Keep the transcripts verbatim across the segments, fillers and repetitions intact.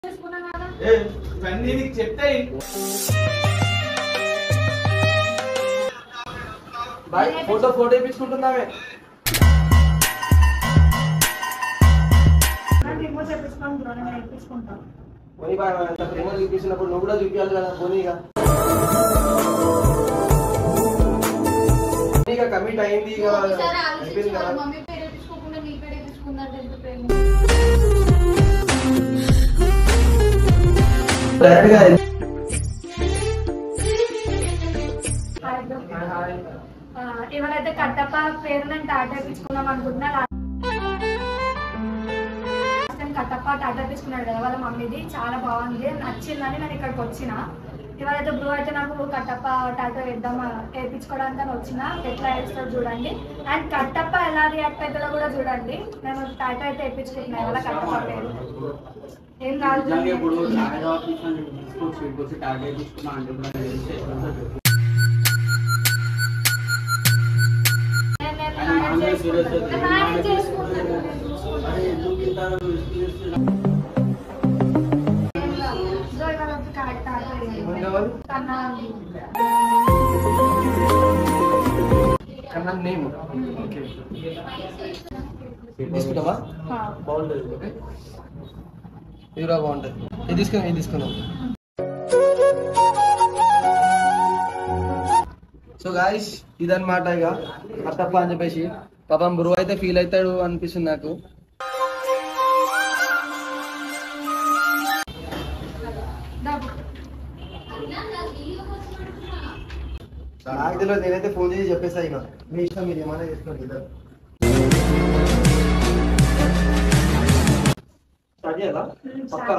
Photo photo తీసుకుంటున్నామే remote చేపించుకుంటా నేను చేపించుకుంటా పోయి బా అంత ప్రేమ చూపించినప్పుడు నువ్వు కూడా చూపించాలి కదా పోనీగా నీగా కమిట్ అయింది ఇక అయిపోయింది కదా మమ్మీ పేరు తీసుకోకుండా నీ పేరు తీసుకున్నాడు ఎంత ప్రేమ డైరెక్ట్ గా ఇవాళైతే కట్టప్ప పేరు నేను టాటా ఇప్పించుకుందాం అనుకుంటున్నా కట్టప్ప టాటా ఇప్పించుకున్నాడు కదా వాళ్ళ మమ్మీది చాలా బాగుంది నచ్చిందని నేను ఇక్కడికి వచ్చిన ఇవాళైతే బ్రో అయితే నాకు కట్టప్ప టాటా వేద్దాం వేయించుకోవడానికి అని వచ్చిన ఎట్లా వేస్తారో చూడండి అండ్ కట్టప్ప ఎలా రియాక్ట్ అవుతుందో కూడా చూడండి నేను టాటా అయితే వేయించుకుంటున్నాను ఇవాళ కట్టప్ప పేరు ఏం కాదు కన్నా నేమ్ ఓకే తీసుకుంటావా బాగుంటుంది ఓకే ఇది కూడా బాగుంటుంది ఇది తీసుకున్నాం ఇది తీసుకున్నాం సో గాయస్ ఇదన్నమాట ఇక కట్టప్ప అని చెప్పేసి పాపం బ్రో అయితే ఫీల్ అవుతాడు అనిపిస్తుంది నాకు నాకు తెలియదు నేనైతే ఫోన్ చేసి చెప్పేసా ఇక మీ ఇష్టం మీరు ఏమైనా చేసుకోండి ఇద్దరు స్టార్ట్ చేయాలా పక్కా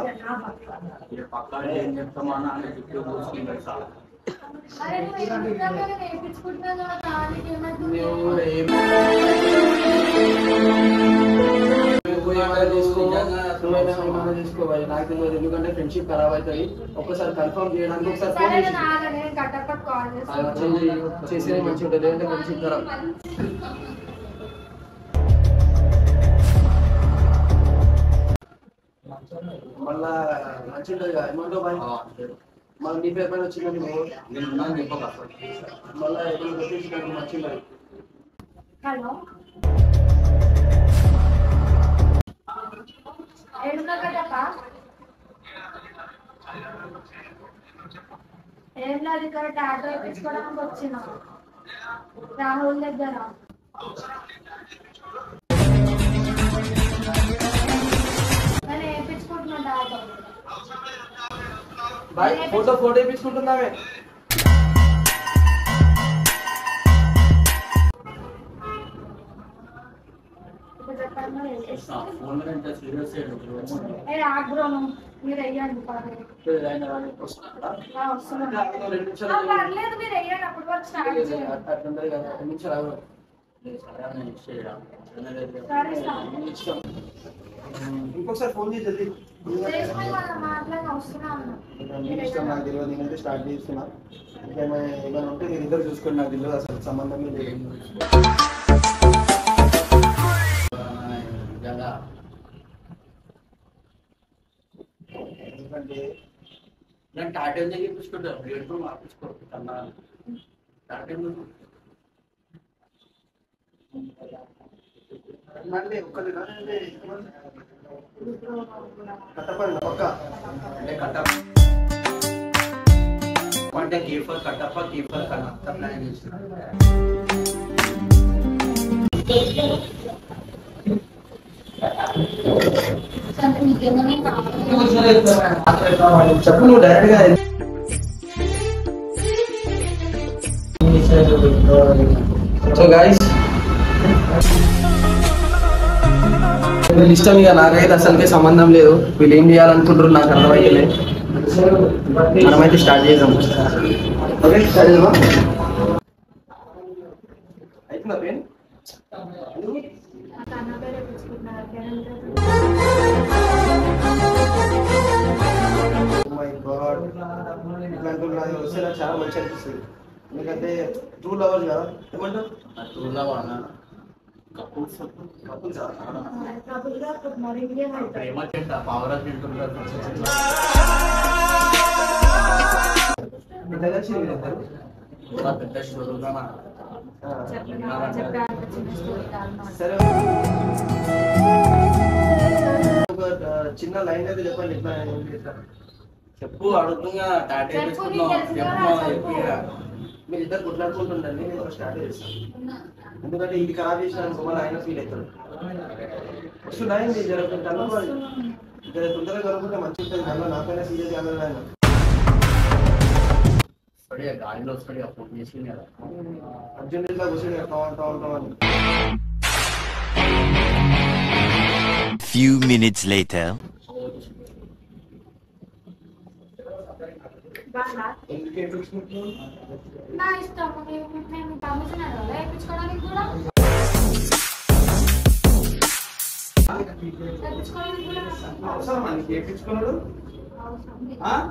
తీసుకోవాలి నాకు తెలియదు ఎందుకంటే ఫ్రెండ్షిప్ ఖరాబ్ అవుతుంది ఒక్కసారి కన్ఫర్మ్ చేయడానికి ఒకసారి ఫోన్ చేసేది మంచిగా ఉంటుంది లేదంటే ఫ్రెండ్షిప్ ఖరాబ్ మళ్ళా మంచిగా ఉంటుంది కదా ఏమంటావు బాయ్ మళ్ళీ నీ పేరు పైన వచ్చిందండి మళ్ళీ ఎప్పుడు పెట్టేసి మంచిగా హలో ఏం లేదు ఇక్కడ టాటా వేయించుకోవడానికి వచ్చిన రాహుల్ దగ్గర నేను వేయించుకుంటున్నా టాటా బాయ్ ఫోటో ఫోటో వేయించుకుంటున్నామే మీరు వెయ్యండి పర్లేదు మీరు వెయ్యండి అప్పుడు వరకు స్టార్ట్ ఇంకొకసారి ఫోన్ చేసి మాట్లాడి వస్తున్నాను ఇష్టం నాకు తెలియదు నేనైతే స్టార్ట్ చేస్తున్నా ఏమైనా ఏమైనా ఉంటే మీరు ఇద్దరు చూసుకోండి నాకు తెలియదు అసలు సంబంధం లేదు ఎందుకంటే నేను టాటా చూపించుకుంటాను రేటు మార్పించుకోవచ్చు కన్నా టాటా మళ్ళీ ఒక్కరినా కట్టపల్లి పక్క అంటే కట్టప్ప అంటే కీఫర్ కట్టప్ప కీఫర్ కన్నా ప్లాన్ చేస్తున్నాను చెప్పు నువ్వు డైరెక్ట్ గా సో గైస్ వీళ్ళు ఇష్టం ఇక నాకైతే అసలుకే సంబంధం లేదు వీళ్ళు ఏం చేయాలనుకుంటారు నాకు అర్థమైతే మనమైతే స్టార్ట్ చేద్దాం ఓకే స్టార్ట్ చేద్దామా అయితుందా పెయిన్ ఇట్లాంటి నాకు వస్తే నాకు చాలా మంచి అనిపిస్తుంది ఎందుకంటే టూ లవర్స్ కదా ఏమంటారు two lover couples couples couple గా మార్నింగ్ ప్రేమ తింటా పావురా తింటుంటారు పెద్దగా చిన్నగా పెద్ద స్టోర్ సరే ఒక చిన్న లైన్ అయితే చెప్పండి ఎట్లా ఎట్లా చెప్పు అడుగుతుంగా టాటా చెప్పు, చెప్పు నీకు తెలుసు కదా, చెప్పు. మీరు ఇద్దరు కొట్లాడుకుంటుండండి నేను స్టార్ట్ చేస్తాను ఎందుకంటే ఇది ఖరాబ్ చేసిన మళ్ళీ ఆయన ఫీల్ అవుతాడు వస్తుందా ఇది జరుగుతుంది కనుక జర తొందరగా కనుక్కుంటే మంచి ఉంటుంది దానిలో నాకైనా సీరియస్ కావాలి ఆయన వస్తాడు గాలిలో వస్తాడు ఫోన్ చేసింది కదా అర్జున్ ఇట్లా కూర్చొని town town town Few minutes later. ఎందుకే చూసుకుంటున్నావు నా ఇష్టం నేను నేను పర్మిషన్ అడగాలి వేయించుకోవడానికి కూడా వేయించుకోవడానికి కూడా అవసరం అని చేయించుకున్నాడు అవసరం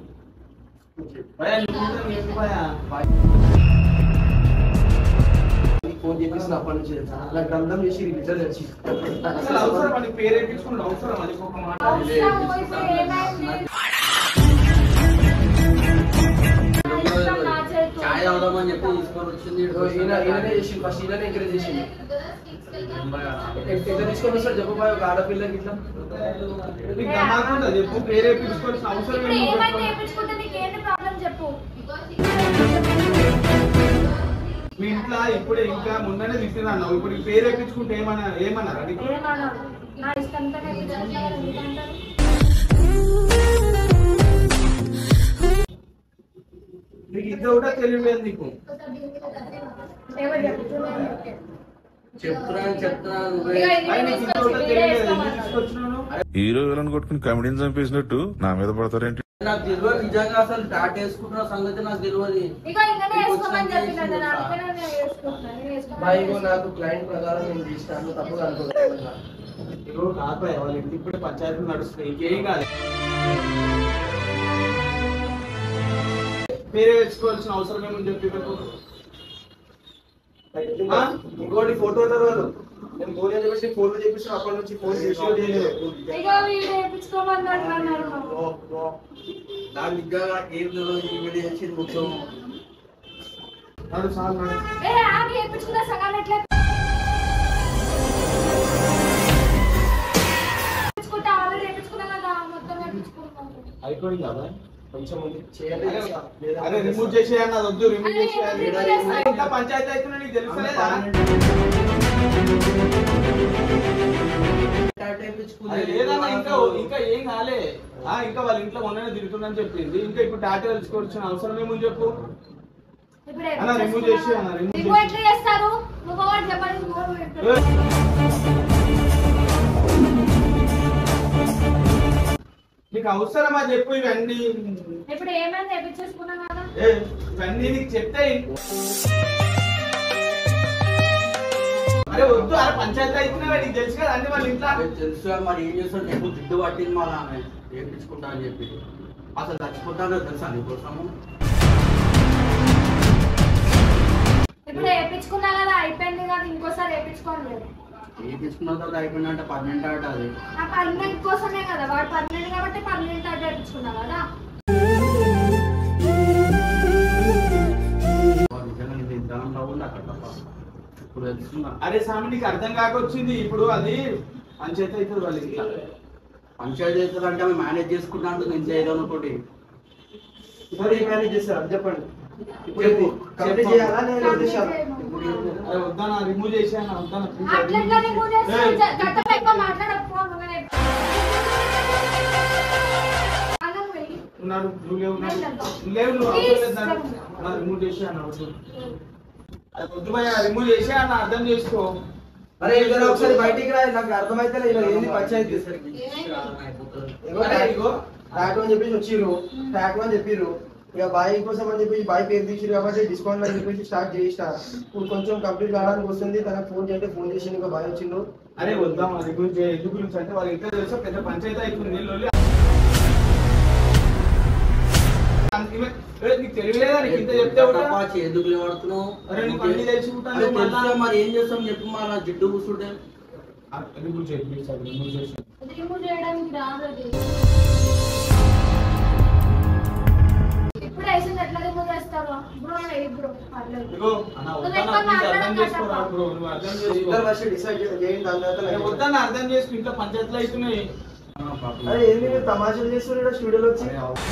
ఫోన్ చేపించిన అప్పటి నుంచి నాకు గ్రంథం చేసి రిజల్ట్ వచ్చి అసలు అవసరం అని పేరు వేయించుకున్నాడు అవసరం అది ఒక మాట అవసరం ఇప్పుడు ఏమైంది ఛాయ్ అవుదామని చెప్పి తీసుకొని వచ్చింది ఈయన ఈయననే చేసి ఫస్ట్ ఈయననే ఎంకరేజ్ చేసింది ఎట్లా తీసుకొని వస్తాడు చెప్పబోయే ఒక ఆడపిల్లకి ఇట్లా నీకు నమ్మకం చెప్పు పేరు వేయించుకోవాల్సిన అవసరం ఇప్పుడు ఏమి ఏమైంది వేయించుకుంటే నీకు ఏంటి ప్రాబ్లం చెప్పు మీ ఇంట్లో ఇప్పుడే ఇంకా ముందనే తీసుకుని అన్నావు ఇప్పుడు ఈ పేరు వేయించుకుంటే ఏమన్నా ఏమన్నారా నీకు ఏమన్నా నా ఇష్టంతో వేయించుకుంటారు ఎందుకంటారు నీకు ఇద్దరు కూడా తెలియలేదు నీకు ఎవరు చెప్తున్నారు చెప్తున్నాను చెప్తున్నాను నువ్వే ఇక ఇది ఆయన నీకు ఇద్దరు కూడా వీడియో తెలియలేదు వేసుకోమన్నారు. ఎందుకు తీసుకొచ్చినాను హీరో విలన్ కొట్టుకుని కామెడీని చంపేసినట్టు నా మీద పడతారేంటి? నాకు తెలియదు నిజంగా అసలు టాటా వేసుకుంటున్న సంగతి నాకు తెలియదు ఇక ఇంకనే వేసుకోమని చెప్పిన నేను అందుకనే నేను వేసుకుంటున్నాను నేను వేసుకోమని బాయిగో నాకు క్లయింట్ ప్రకారం నేను తీస్తాను తప్పుగా అనుకోగలను ఇగో కాకపోయా వాళ్ళ ఇంటికి ఇప్పుడు పంచాయతీలు నడుస్తున్నాయి ఇంకేం కాదు పేరు వేసుకోవాల్సిన అవసరం ఏమని చెప్పి మీకు ఆ? ఇంకోటి ఫోటో ఉంటారు వాళ్ళు నేను ఫోన్ చెప్పేసి ఫోన్లో చెప్పేసి అప్పటి నుంచి ఫోన్ చేసి ఇక వీడియో వేయించుకోమన్నాడు అన్నారు నాకు ఇంకా ఏం తెలియదు ఈ వీడియో చేసి మొత్తం నడు సార్ నడు ఏ ఆగి వేయించుకున్న సగాలు ఎట్లా వేయించుకుంటే ఆల్రెడీ వేయించుకున్నా కదా మొత్తం వేయించుకుంటాను అయిపోయింది కదా కొంచెం ఉంది చేయాలి అరే రిమూవ్ చేసేయన్న అది వద్దు రిమూవ్ అరే, చేసేయాలి remove చేస్తా. ఇంకా పంచాయతీ అవుతున్నా నీకు తెలుసలేదా టాటా వేయించుకుంది అరే లేదన్నా ఇంకా ఇంకా ఏం కాలే ఆ ఇంకా వాళ్ళ ఇంట్లో మొన్ననే తిరుగుతుందని చెప్పింది ఇంకా ఇప్పుడు టాటా తెలుసుకోవాల్సిన అవసరం ఏముంది చెప్పు ఇప్పుడు అన్న, remove చేసి అన్న, remove రిమూవ్ చేసి. ఎట్లా చేస్తారు నువ్వు ఒకటి చెప్పండి నువ్వు ఎట్లా నీకు అవసరమా చెప్పు ఇవన్నీ ఇప్పుడు ఏమైంది వేయించేసుకున్నాం కదా ఏ, ఇవన్నీ నీకు చెప్తే అరే వద్దు అరే పంచాయతీ అవుతున్నా నీకు తెలుసు కదా అన్ని వాళ్ళ ఇంట్లో నాకు తెలుసు కానీ మరి ఏం చేస్తాడు నేను జిడ్డు పట్టింది మా నాన్న వేయించుకుంటా అని చెప్పి అసలు చచ్చిపోతాడో తెలుసా నీకోసము ఇప్పుడు వేయించుకున్నా కదా అయిపోయింది కదా ఇంకోసారి వేయించుకోండి లేదు వేయించుకున్న తర్వాత అయిపోయిందంటే పర్మనెంట్ ఆట అది ఆ పర్మనెంట్ కోసమే కదా వాడు పర్మనెంట్ కాబట్టి పర్మనెంట్ అడ్డు వేయించుకున్నా కదా వాడు నిజంగా ఇది ధనం బాగుంది అక్కడ తప్ప ఇప్పుడు తెలుస్తున్నా అరే స్వామి నీకు అర్థం కాకొచ్చింది ఇప్పుడు అది పంచాయతీ అవుతుంది వాళ్ళ ఇంట్లో పంచాయతీ చేస్తారు అంటే ఆమె మేనేజ్ చేసుకుంటా అంటుంది ఇంత ఏదో ఒకటి ఇప్పుడు ఏం మేనేజ్ చేస్తారు అది చెప్పండి ఇప్పుడు చెప్పు. కంప్లీట్ చేయాలా నేను వదిలేసాను అరే వద్దానా రిమూవ్ చేసాను వద్దానా please. అట్లా రిమూవ్ చేస్తే ఏయ్. గట్ట ఎక్కువ మాట్లాడకపో నువ్వే అన్నం వెళ్ళి ఉన్నాడు నువ్వు లేవు ఉన్నాడు. నేను వెళ్తా. నువ్వు లేవు నువ్వు Please, అవసరం లేదు నాకు. sir. అన్న రిమూవ్ చేసాను వద్దు అది వద్దు భయ రిమూవ్ చేసే అన్న అర్థం చేసుకో అరే ఇద్దరు ఒకసారి బయటికి రా నాకు అర్థమైతే ఇలా ఏంది పంచాయతీ ఏగో అరే ఇగో టాటూ అని చెప్పేసి వచ్చిర్రు టాటూ అని చెప్పిర్రు ఇక బాయ్ కోసం అని చెప్పేసి బాయ్ పేరు తీసిరు కాబట్టి డిస్కౌంట్ అని చెప్పేసి స్టార్ట్ చేసిన ఇప్పుడు కొంచెం కంప్లీట్ కావడానికి వస్తుంది తనకు ఫోన్ చేయంటే ఫోన్ చేసి ఇంకా బాయ్ వచ్చిండు అరే వద్దాం అది గురించి ఎందుకు గురించి అంటే వాళ్ళ ఇంట్లో తెలుసా పెద్ద పంచాయతీ అవుతుంది లొల్లి. అందుకే నీకు తెలియలేదా? నీకు ఇంత చెప్తే కూడా ఎందుకు లేవాడుతున్నావు? అరే నీకు అన్ని తెలిసి ఉంటాను మరి ఏం చేస్తాం చెప్పు, మా జిడ్డు కూర్చుంటే రిమూవ్ చేయడానికి రాదు. ఇప్పుడు వేసింది ఎట్లా రిమూవ్ చేస్తారు? బ్రో ఇప్పుడు పర్లేదు. వద్దని అర్థం చేసుకు, ఇంట్లో పంచాయతీలు అవుతున్నాయి. అరే ఏంది మీరు తమాషాలు చేస్తున్నారు స్టూడియోలో వచ్చి?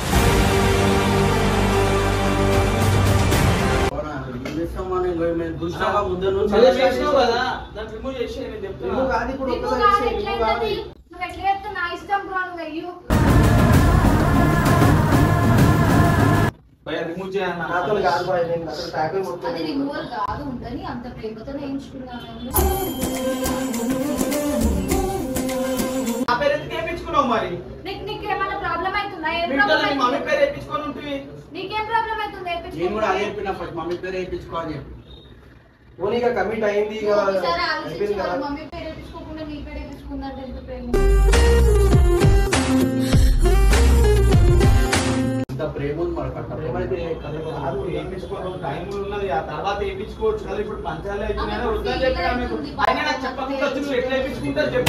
మరి నీకేమైనా ప్రాబ్లం అవుతుందా? మమ్మీ పేరు వేయించుకొని ఉంటుంది. నీకేం ప్రాబ్లం అవుతుంది? నేను కూడా అదే చెప్పిన, ఫస్ట్ మమ్మీ పేరు వేయించుకోవాలి చెప్పి. ఓనిగా కమిట్ అయింది ఇక అయిపోయింది కదా. మమ్మీ పేరు వేయించుకోకుండా నీ పేరు వేయించుకున్నట్టు ఇంత ప్రేమ ఉంది మరి కట్ట ప్రేమ అయితే కాదు, వేయించుకోవడం టైం ఉన్నది, ఆ తర్వాత వేయించుకోవచ్చు కదా. ఇప్పుడు పంచాయతీలు అవుతున్నాయని వద్దని చెప్పినా మీకు. అయినా నాకు చెప్పకుండా వచ్చి నువ్వు ఎట్లా వేయించుకుంటా చెప్పు.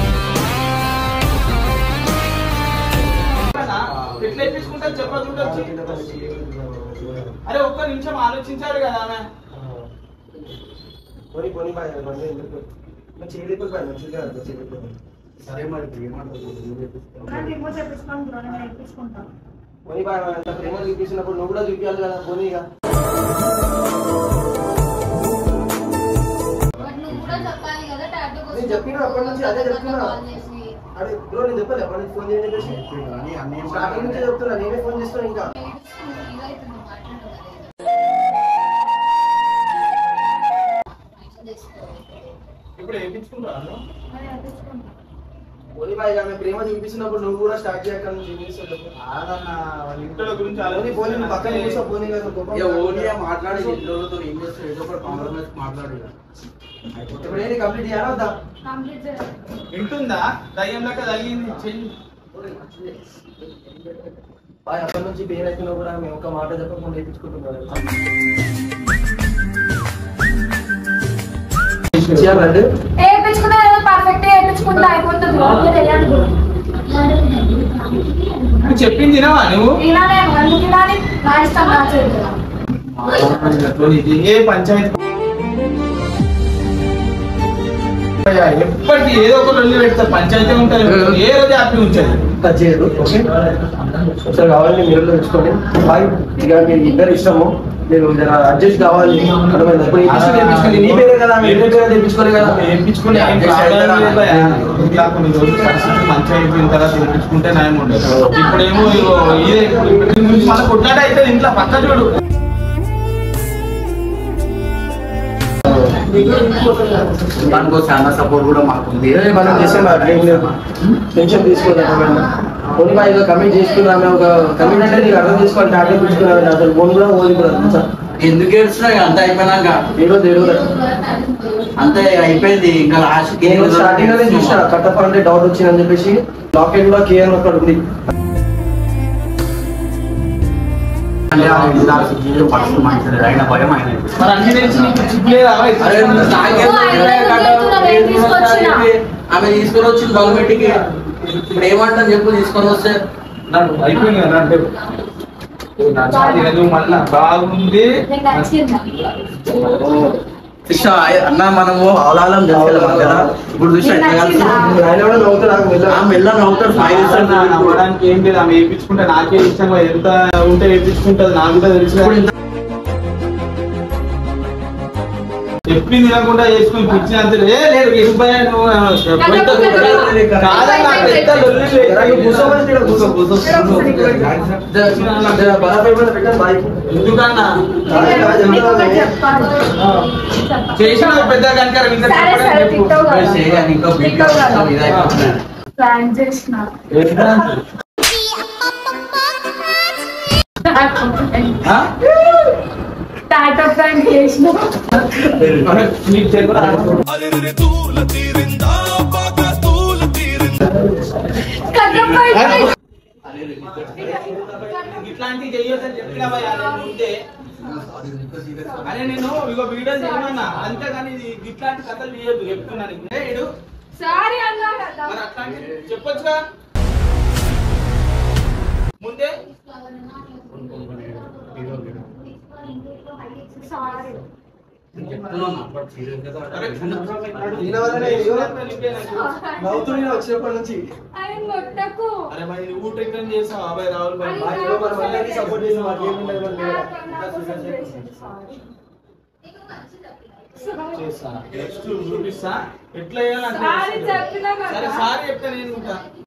ఎట్లా వేయించుకుంటా చెప్పకుండా వచ్చి. అరే ఒక్క నిమిషం ఆలోచించాడు కదా ఆమె. కొని కొని బాయ్ చేయలేకపోయి బాయ్ మంచిగా చేయలేకపోయి. సరే మరి రిమూవ్ చేపించుకోండి బ్రో, నేను వేయించుకుంటాను. కొని బాయ్ అంత ప్రేమ చూపించినప్పుడు నువ్వు కూడా చూపించాలి కదా పోనీగా. నువ్వు కూడా చెప్పాలి కదా టాటూ కోసం. నేను చెప్పిన అప్పటి నుంచి అదే చెప్తున్నా. అదే బ్రో నేను చెప్పాలి అప్పటి నుంచి ఫోన్ చేయండి చెప్పేసి. స్టార్టింగ్ నుంచే చెప్తున్నా, నేనే ఫోన్ చేస్తాను ఇంకా. ఇప్పుడు వేయించుకుంటాను. కొని బాయ్ ఆమె ప్రేమ చూపించినప్పుడు నువ్వు కూడా స్టార్ట్ చేయక నుంచి కాదన్న వాళ్ళ ఇంట్లో గురించి పోనీ పోనీ నువ్వు పక్కన కూర్చో పోనీ కదా. మాట్లాడి ఇంట్లోతో ఏం చేస్తావు, ఏదో ఒకటి కాంప్రమైజ్ మాట్లాడి. ఇప్పుడు ఏంటి కంప్లీట్ చేయాలా వద్దా? కంప్లీట్ చేయాలి. వింటుందా? దయ్యం లెక్క తగిలింది చెయ్యి. బాయ్ అప్పటి నుంచి పేరు అయిపోయినా కూడా మేము ఒక మాట చెప్పకుండా వేయించుకుంటున్నాడు. చేయాలండి వేయించుకున్నా ఏదో పర్ఫెక్ట్ వేయించుకుంటే అయిపోతుంది. నువ్వు చెప్పింది తినవా నువ్వు? తినాలి, ఎందుకు తినాలి? నా ఇష్టం, నా చేతులు. ఏ పంచాయతీ ఎప్పటికీ ఏదో ఒక లొల్లి పెడతారు. పంచాయతీ ఉంటుంది, ఏ రోజు హ్యాపీ ఉంచారు. టచ్ చేయదు. ఓకే ఒకసారి కావాలండి మీరు తెచ్చుకోండి. బాయ్ ఇక మీ ఇద్దరు ఇష్టము, మీరు అడ్జస్ట్ కావాలి. అర్థమైంది? ఇప్పుడు తెప్పించుకోండి, నీ పేరే కదా, మీ ఇద్దరు పేరే తెప్పించుకోలే కదా. వేయించుకుని ఇట్లా కొన్ని రోజులు పరిస్థితి మంచిగా అయిపోయిన తర్వాత వేయించుకుంటే నయం ఉండదు. ఇప్పుడేమో ఇదే మళ్ళీ కొట్లాట అయితే ఇంట్లో పక్క చూడు. దానికో చాలా సపోర్ట్ కూడా మాకు ఉంది. మనం చేసాం టెన్షన్ తీసుకోవాలి. కొన్ని బాగా కమిట్ చేసుకున్నాము. ఒక కమిట్ అంటే నీకు అర్థం చేసుకోవాలి. టాటా తీసుకున్నాను అసలు ఫోన్ కూడా ఓది కూడా ఎందుకు ఏడుస్తున్నావు? అంత అయిపోయినాక ఈరోజు ఏడు అంతే అయిపోయింది. ఇంకా లాస్ట్ స్టార్టింగ్ లోనే చూసిన కట్టప్ప అంటే డౌట్ వచ్చిందని చెప్పేసి లాకెట్ కూడా కేర్ అక్కడ ఉంది. ఆయన భయం ఆయన మరి అన్ని తెలిసి నీకు చిక్కులేదా? ఆమె తీసుకొని వచ్చింది గవర్నమెంట్కి. ఇప్పుడు ఏమంటాను చెప్పు, తీసుకొని వస్తే అయిపోయింది కదా అంటే మళ్ళా బాగుంది. అన్న మనము అవలాలం కదా. ఇప్పుడు చూసి మెల్ల నవ్వుతాడు. నవ్వడానికి ఏం లేదు. ఆమె వేయించుకుంటే నాకే ఇష్టం. ఎంత ఉంటే వేయించుకుంటుంది నాకు కూడా తెలుసు. చెప్పింది తినకుండా వేసుకుని పిచ్చినంత లేదు. ఎందుకన్నా చేసిన పెద్ద కనుక ప్లాన్ చేసిన టాటా ప్లాన్ చేసిన ఇట్లాంటివి చెయ్యొద్దని చెప్పినా భయ్యా నేను ముందే. అరే నేను ఇగో వీడియోలు చేయమన్నా అంతేగాని ఇది ఇట్లాంటి కథలు తీయొద్దు చెప్తున్నాను. ఇడు సారీ అన్నా కదా మరి అట్లాంటి చెప్పొచ్చుగా ముందే. సారీ ఈయన వల్లనే ఇగో నవ్వుతూనే వచ్చినప్పటి నుంచి ఆయన కొట్టకు అరే మరి నువ్వు ట్రీట్మెంట్ చేసావు అబ్బాయి రాహుల్ భాయ్ మా ఇంట్లో మన మళ్ళీ సపోర్ట్ చేసి మాకు ఏముండదు మన మీద. చేస్తా నెక్స్ట్ చూపిస్తా ఎట్లా సారీ చెప్పినా కదా. సరే సారీ చెప్తా నేను ఇంకా